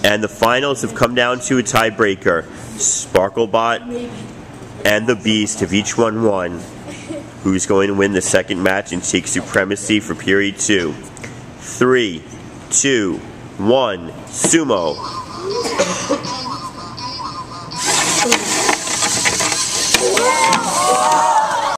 And the finals have come down to a tiebreaker. SparklebotBeast and the Beast have each won. Who's going to win the second match and take supremacy for period 2? 3, 2, 1, sumo.